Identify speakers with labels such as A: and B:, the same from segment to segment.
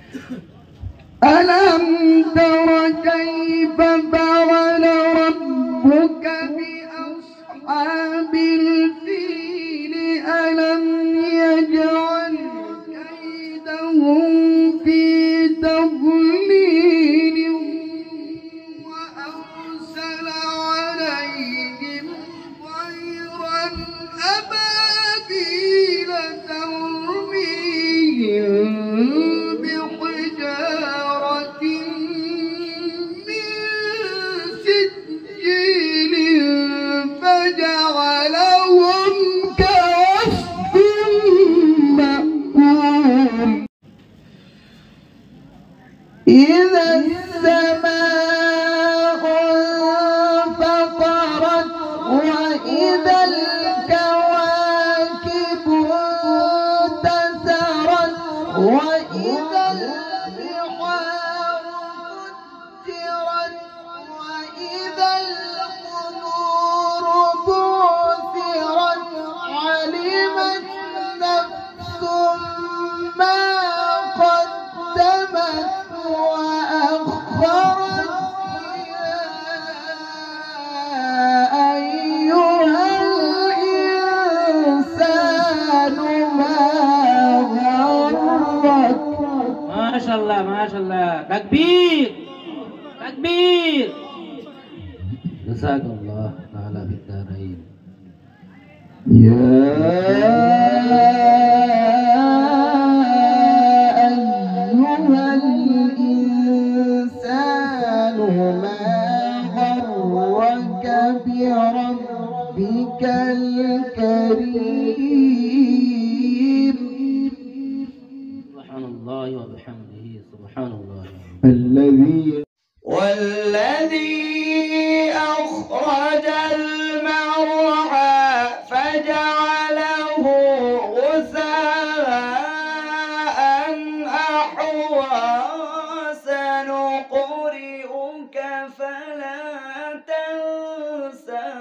A: ألم تر كيف فعل ربك بأصحاب الفيل ألم يجعل كيدهم في تضليل وأرسل عليهم طيرا أبابيل ترميهم بحجارة من سجيل فجعلهم كعصف مأكول إذا السماء انفطرت وإذا الكواكب انتثرت وإذا البحار فجرت وإذا القبور بعثرت علمت نفس ما قدمت وأخرت يا أيها الإنسان ما غرك.
B: ما شاء الله ما شاء الله، تكبير تكبير. جزاك الله تعالى في الدارين.
A: يا أيها الإنسان ما غرك بربك الكريم.
B: سبحان الله وبحمده سبحان الله
A: والذي أخرج المرعى فجعله غثاء أحوى سنقرئك فلا تنسى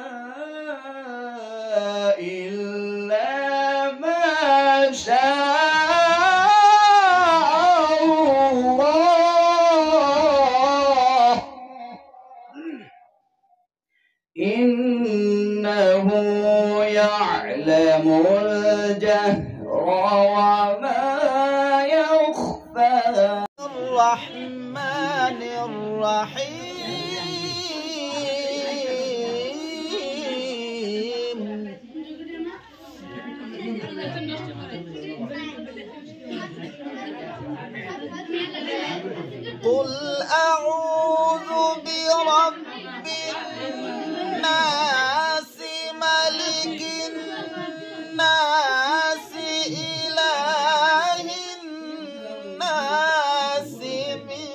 A: إلا ما شاء الله إنه يعلم الجهر وما يخفى. الرحمن الرحيم. قل أعوذ برب الناس ملك الناس إله الناس من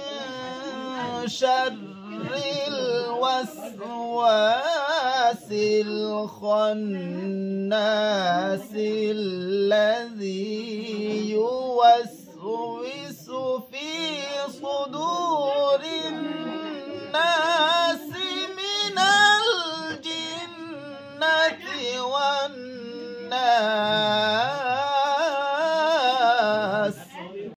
A: شر الوسواس الخناس الذي يوسوس في صدور